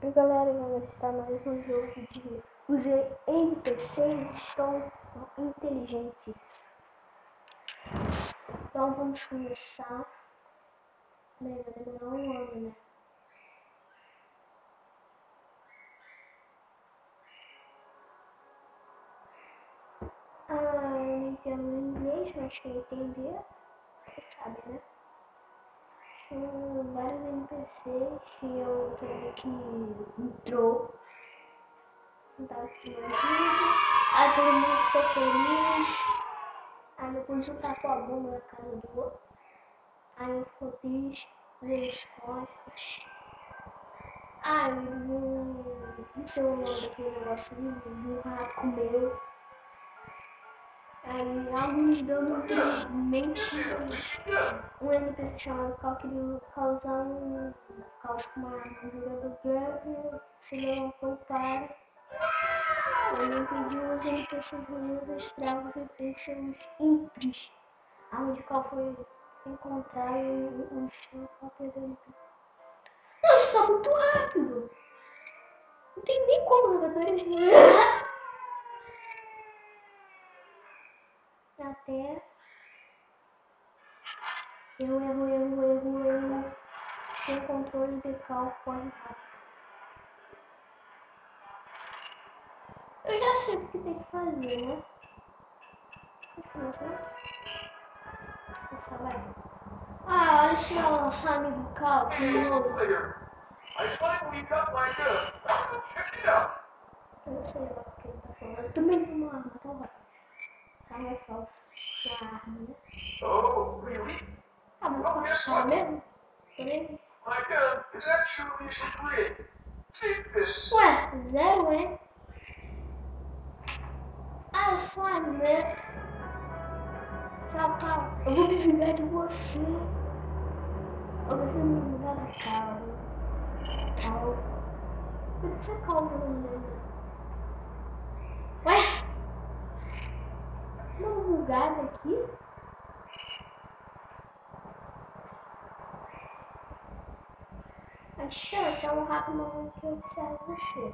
E galera, vamos estar mais um jogo de... Os NPCs estão inteligentes. Então vamos começar. Vai demorar um ano, né? Eu não entendo inglês, mas quem entender, você sabe, né? Tinha vários NPCs, tinha outro que entrou. Aí todo mundo ficou feliz. Aí depois um tacou a bomba na casa do outro. Aí eu ficou triste, veio as costas. Aí não sei o nome daquele negocinho, um rato comeu. Aí algo me dando mente um NPC chamado Cal queria causar um caos com uma arma. O jogador grave se levantou para. Ele impediu os NPCs ruins escravos de serem ímpios. A arma de Cal foi encontrada e o chão qualquer NPC. Nossa, isso tá muito rápido! Não tem nem como jogadores. Até erro. Sem controle de Cal corre rápido. Eu já sei o que tem que fazer, né? Olha só, nosso amigo Cal, que novo. Eu não sei lá o que ele tá falando. Eu também tenho uma arma, então vai. Tá mais falso que a arma, né? Oh, really? Ah, mas eu posso falar mesmo? Beleza? My gun is actually a grid. Take this. Ué, zero, hein? Ah, eu sou a né? Tchau. Eu vou me vingar de você. Eu vou me vingar da Cal. Por que você é calma, né? Ué? Uma bugada aqui? A chance é um rato não que observa você.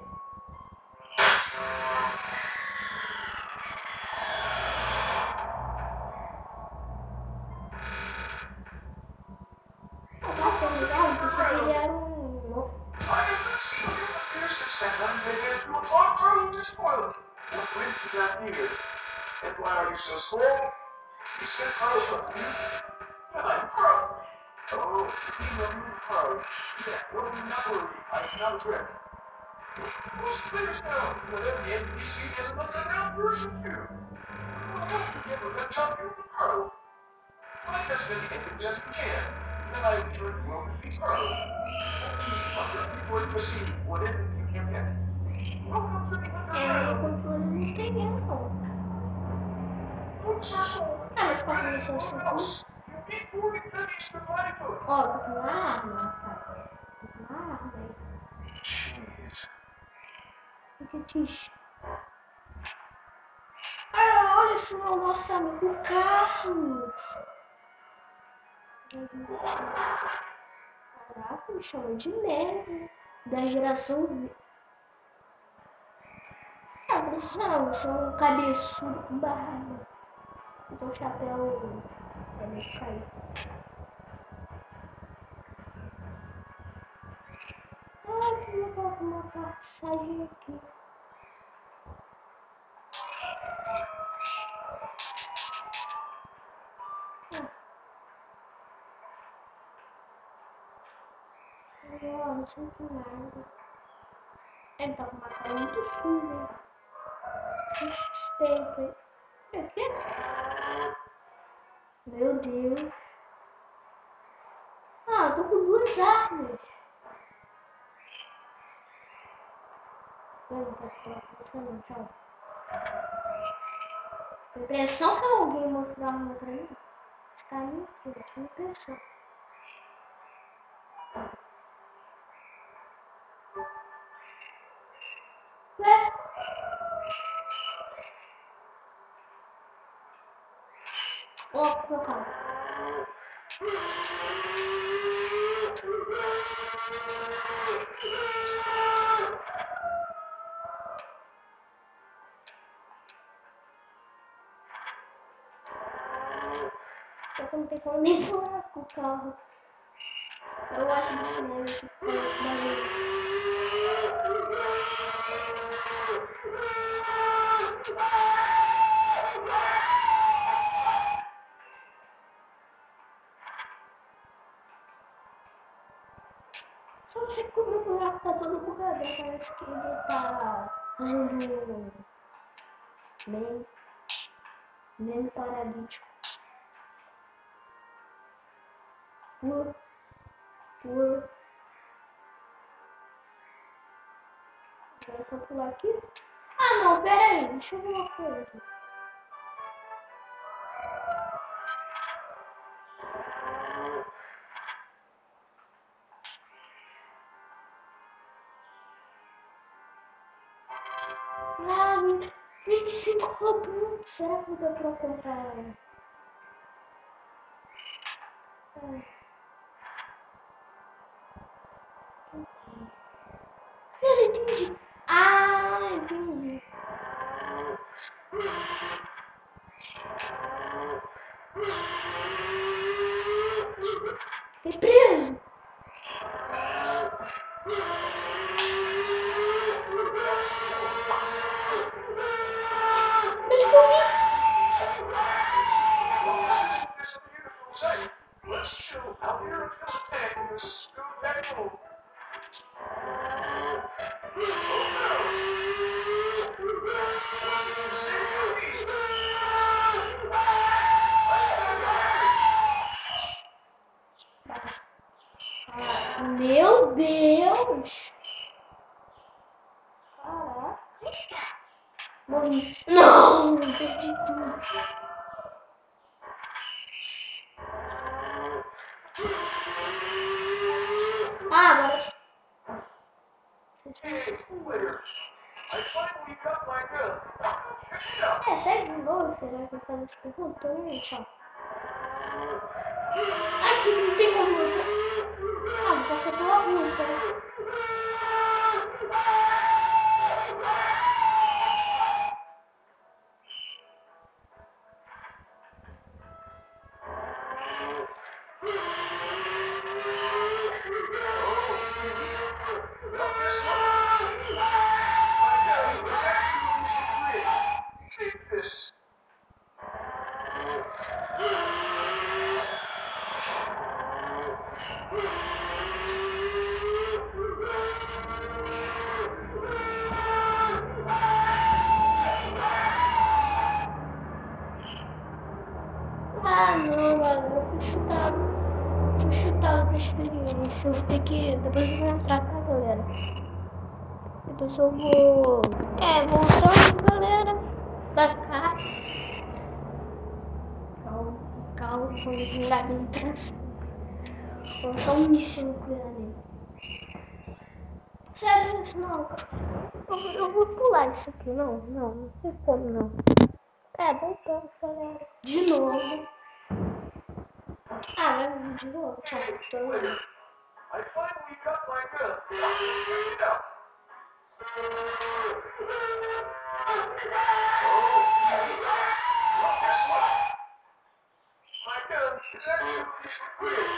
Ah, tô ligado? Pensei que ele era um... I have seen you appear since that one they gave you a talk through to spoil it. What went to that needed? And why are you so small? You said Carl something. I'm Carl. Oh, you know you Carl. Yeah, well, not worry. I'm not a threat. Most players know that every NPC is an underground version too. Well, I hope you give a good talk to Carl. I just really think it just began. Then I returned to open the Carl. Before to see what it is you can get. Welcome to the É, o controle não tem erro, não. Ah, vai ficar com isso assim. Ó, tô com uma arma, cara. Tô com uma arma aí. Fica triste. Ah, olha só o nosso amigo Carlos. Caraca, me chamou de nerd. Da geração Z. Ah, mas não, eu sou um cabeçudo com barriga. Então o chapéu é meio caído. Ah, que legal, uma passagem aqui. Não sinto nada. Ele tá com uma cara muito suja. Suspeito, hein? O quê? Meu Deus. Ah, eu tô com duas armas. Não tá funcionando, tchau. Impressão que alguém mostrou a arma pra mim. Esse cara não tinha impressão. Ué? Ó, meu carro. que eu não tenho como nem falar com o carro. Eu gosto desse nome aqui, esse barulho. Só não sei como o buraco tá todo bugado, parece que ele tá fazendo bem paralítico. Vou pular aqui. Ah não, pera aí, deixa eu ver uma coisa. Ah, 25 Robux. Será que dá pra comprar? Eu não entendi. Ah, entendi. Fiquei preso. Onde que eu vim? Let's chill out here until attack and then scoot back home. Meu Deus! Caraca! Morri. Não! Perdi tudo. Ah, agora. É, segue de novo, será que eu faço isso aqui? Não, tô nem tchau. Aqui não tem como eu. Ah, vou passar pela rua então. Ah, não, mano, eu fui chutado. Fui chutado pra experiência. Eu vou ter que. Depois eu vou entrar, tá, galera? Depois eu vou. Voltando, galera. Pra cá. Calma, quando ele dá bem pra cima. Vou só um míssil nuclear nele. Sério, isso não, cara. Eu vou pular isso aqui. Não tem como não. Voltando, galera. De novo. Ah, vai de novo. Tchau. I finally got my gun. Check it out. My gun is actually great.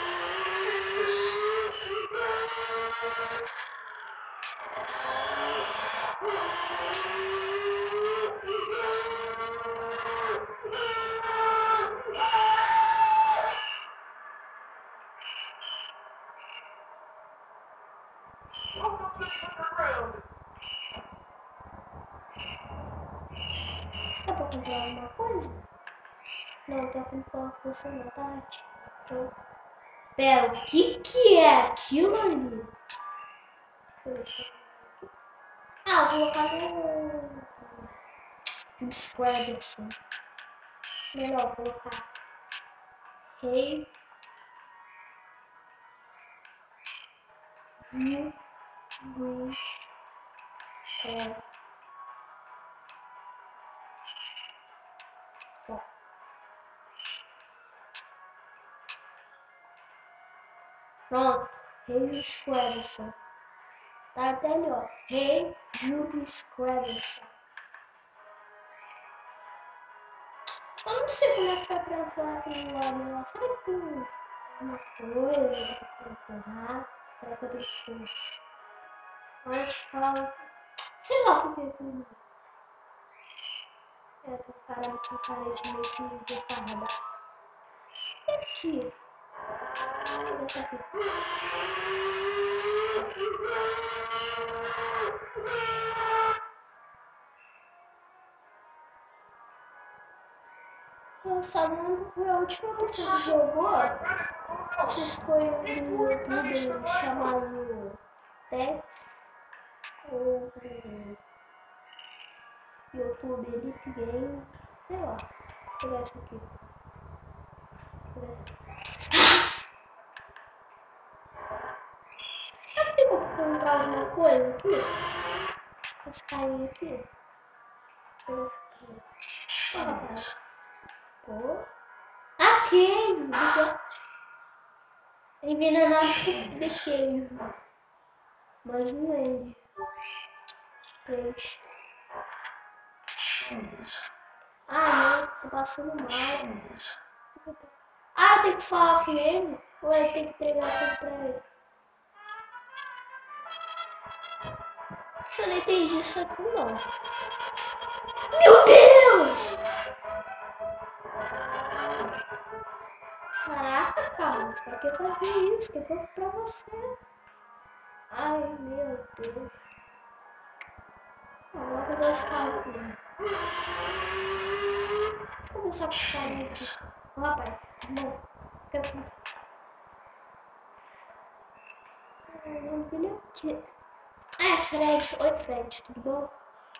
Welcome to the underground. Dá pra comprar alguma coisa? Não, tô comprando funcionalidade. Pera, o que é aquilo ali? Ah, vou colocar no Scrabble. Melhor colocar Hey You Wish Pronto, Hey Scrabble. Tá até melhor. Hey Judy Scrabble. Eu não sei como é que vai pra entrar aquele lado lá. Será que tem uma coisa pra empurrar? Será que eu tenho que... Mas fala... Sei lá por que eu... Essa cara com parede meio que deparada. E aqui? Essa aqui. Eu só lembro que a última vez que você jogou, vocês foi no YouTube chamado Tex ou YouTube Elite Game, sei lá. Vou pegar isso aqui. Será que tem como comprar alguma coisa aqui? Esse carinha aqui. Pô. Ah, queijo! Envenenado de queijo. Mas não é. Peixe. Ah, não. Tô passando mal. Ah, eu tenho que falar com ele? Ou eu tenho que entregar isso pra ele? Eu não entendi isso aqui, não. Meu Deus! Caraca, cara. Pra que fazer isso? Que foi pra você. Ai, meu Deus. Agora eu vou dar esse carro aqui. Vou começar com esse carro aqui. Ô, rapaz, não. Não aqui. Ah, Fred. Oi, Fred. Tudo bom?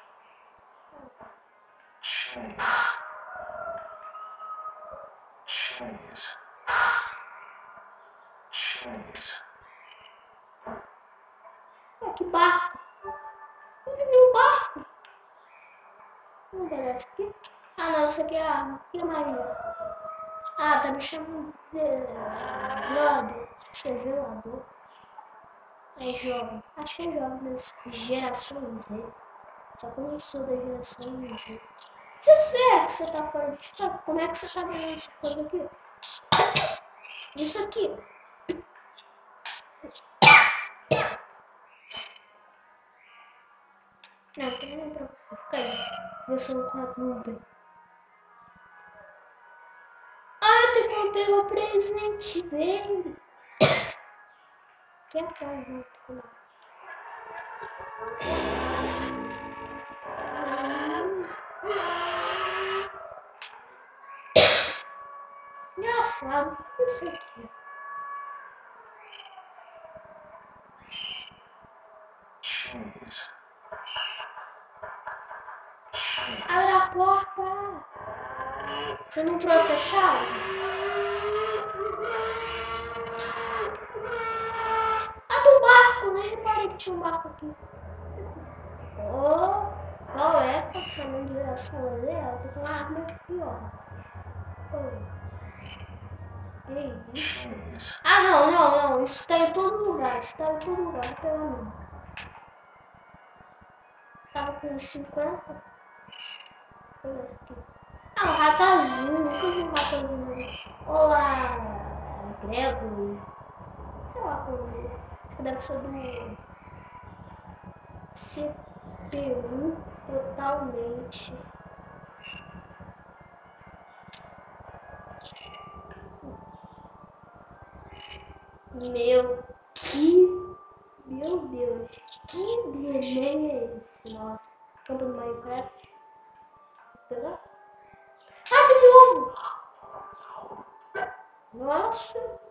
Ah, que barco. Não vi nenhum barco. Vamos ver essa aqui. Ah, não. Essa aqui é a arma. E a Maria? Ah, tá me chamando de zelador. Acho que é zelador. É jovem. Acho que é jovem das gerações Z. Só que eu não sou da geração Z. Se é que você tá fora de estoque, como é que você tá vendo essa coisa aqui? Isso aqui. Não, tem nem pra ficar aí. Versão 4 nuvem. Ah, tem como pegar o presente dele. Que é atrás junto com nós. Engraçado, isso aqui. Abre a porta. Você não trouxe a chave? A do barco, né? Reparei que tinha um barco aqui. Oh, qual é? Tá chamando de geração dela? Tô com uma arma aqui, ó. Que isso? Ah, não. Isso tá em todo lugar. Isso tá em todo lugar. Pelo menos. Tava com 50. Ah, um rato azul. Nunca vi um rato azul. Olá, Gregory. Sei lá como é. Deve ser do CPU totalmente. Meu Deus, que desenho é esse? Nossa, conta do Minecraft. Pegar? Ah, de novo! Nossa!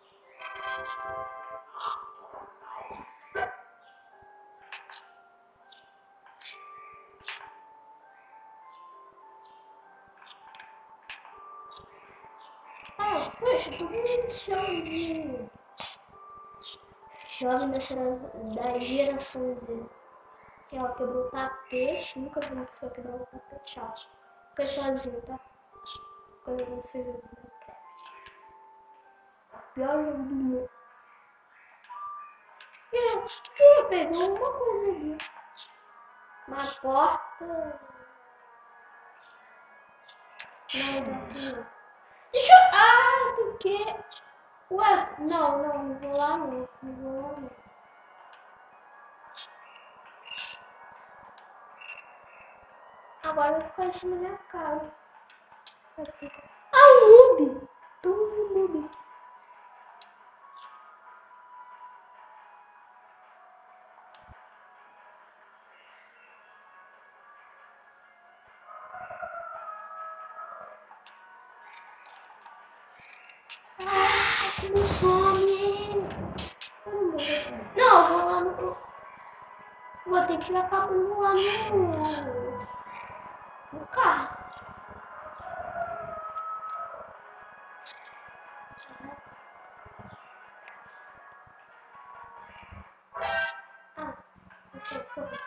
Ah, poxa, tô vendo jovem. Jovem da geração dele. Que ela quebrou o tapete. Nunca vi uma pessoa quebrar o tapete. Tchau. Fiquei sozinho, tá? Quando eu fiz o Minecraft. Pior jogo do mundo. Eu peguei uma coisa ali. Uma porta. Não. Deixa eu... Ah, por quê? Ué, não vou lá não. Agora vai ficar isso na minha cara. Ah, o noob! Toma noob. Ah, se não some! Não, vou lá no... Vou ter que acabar lá no carro. Ah, ok.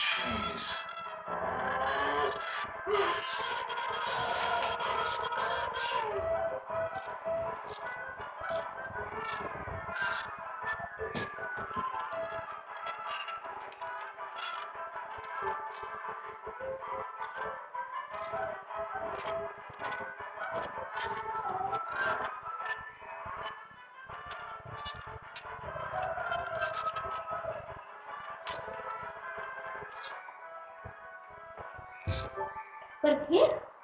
Por quê?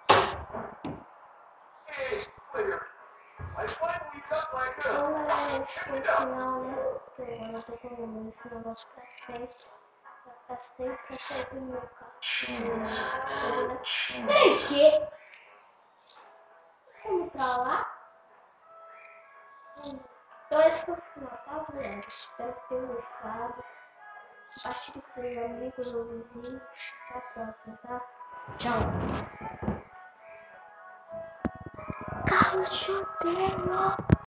Não é esse o final, né? Porque agora eu tô com um negócio pra frente. Pra sair do meu carro. Peraí, que? Vamos pra lá? Então esse foi o final, tá, galera? Espero que tenham gostado. Compartilhe com os amigos ou vizinhos. Até a próxima, tá? Tchau. Carlos Chutelo.